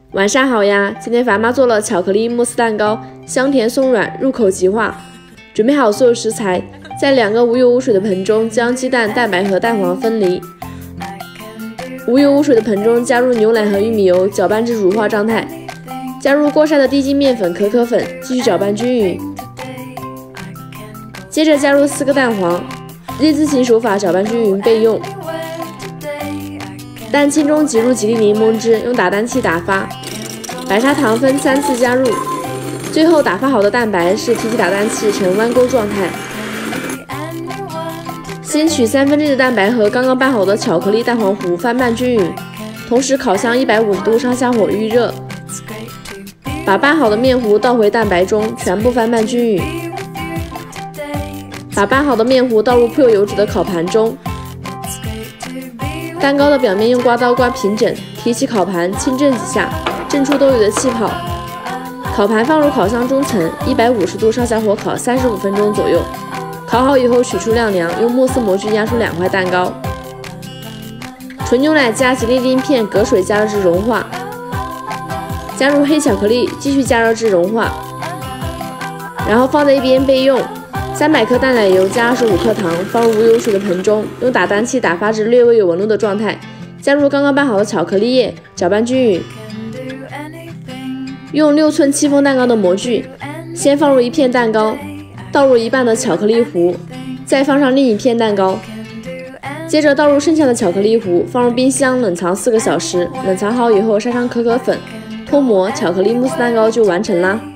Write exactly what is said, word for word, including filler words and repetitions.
晚上好呀！今天凡妈做了巧克力慕斯蛋糕，香甜松软，入口即化。准备好所有食材，在两个无油无水的盆中将鸡蛋、蛋白和蛋黄分离。无油无水的盆中加入牛奶和玉米油，搅拌至乳化状态。加入过筛的低筋面粉、可可粉，继续搅拌均匀。接着加入四个蛋黄，类字形手法搅拌均匀备用。蛋清中挤入几粒柠檬汁，用打蛋器打发。白砂糖分三次加入，最后打发好的蛋白是提起打蛋器呈弯钩状态。先取三分之一的蛋白和刚刚拌好的巧克力蛋黄糊翻拌均匀，同时烤箱一百五十度上下火预热。把拌好的面糊倒回蛋白中，全部翻拌均匀。把拌好的面糊倒入铺有油脂的烤盘中。蛋糕的表面用刮刀刮平整，提起烤盘轻震几下，震出多余的气泡。烤盘放入烤箱中层，一百五十度上下火烤三十五分钟左右。烤好以后取出晾凉，用慕斯模具压出两块蛋糕。纯牛奶加吉利丁片，隔水加热至融化。加入黑巧克力，继续加热至融化，然后放在一边备用。三百克淡奶油加二十五克糖，放入无油水的盆中，用打蛋器打发至略微有纹路的状态。加入刚刚拌好的巧克力液，搅拌均匀。用六寸戚风蛋糕的模具，先放入一片蛋糕，倒入一半的巧克力糊，再放上另一片蛋糕。接着倒入剩下的巧克力糊，放入冰箱冷藏四个小时。冷藏好以后，筛上可可粉，脱模，巧克力慕斯蛋糕就完成啦。